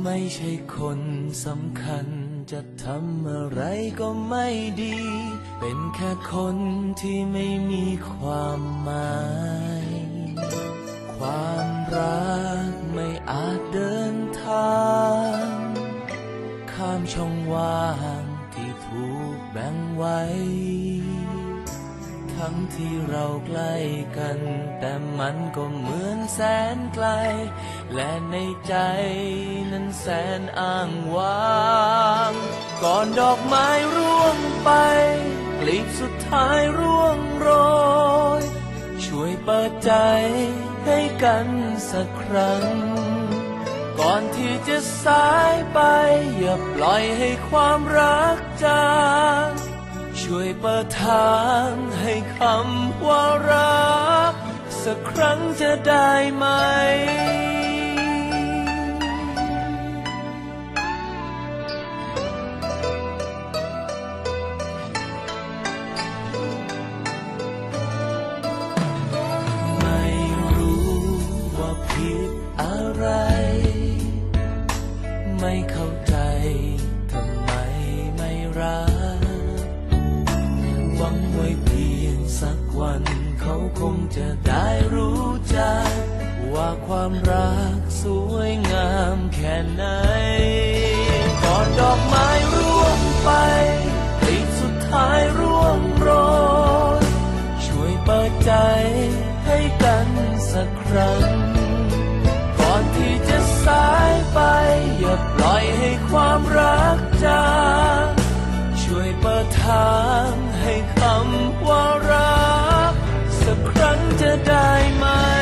ไม่ใช่คนสำคัญจะทำอะไรก็ไม่ดีเป็นแค่คนที่ไม่มีความหมายความรักไม่อาจเดินทางข้ามช่องว่างที่ถูกแบ่งไว้ทั้งที่เราใกล้กันแต่มันก็เหมือนแสนไกลและในใจนั้นแสนอ้างว้างก่อนดอกไม้ร่วงไปกลีบสุดท้ายร่วงโรยช่วยเปิดใจให้กันสักครั้งก่อนที่จะสายไปอย่าปล่อยให้ความรักจางช่วยเปิดทางให้คำว่ารักสักครั้งจะได้ไหมไม่รู้ว่าผิดอะไรไม่เข้าใจทำไมไม่รักหวังไว้เพียงสักวันเขาคงจะได้รู้จักว่าความรักสวยงามแค่ไหนก่อนดอกไม้ร่วงไปกลีบสุดท้ายร่วงโรยช่วยเปิดใจให้กันสักครั้งก่อนที่จะสายไปอย่าปล่อยให้ความรักจางช่วยเปิดทางให้คำว่ารักสักครั้งจะได้ไหม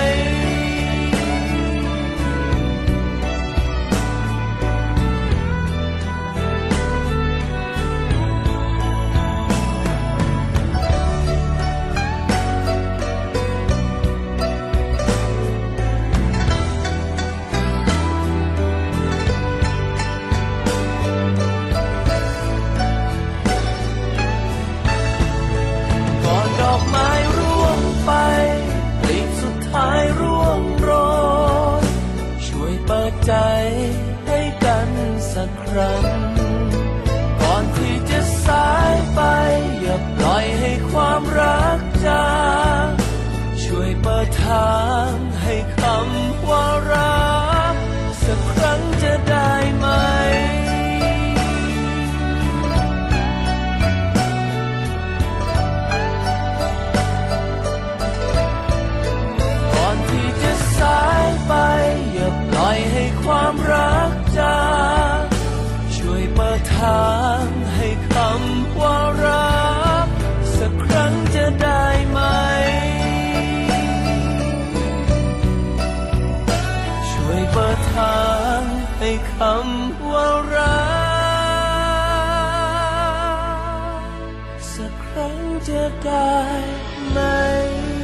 ใจให้กันสักครั้งก่อนที่จะสายไปอย่าปล่อยให้ความรักจางช่วยเปิดทางให้คำว่ารักสักครั้งจะได้ไหมก่อนที่จะสายไปอย่าปล่อยให้ความรักจางช่วยเปิดทางให้คำว่ารักสักครั้งจะได้ไหมช่วยเปิดทางให้คำว่ารักสักครั้งจะได้ไหม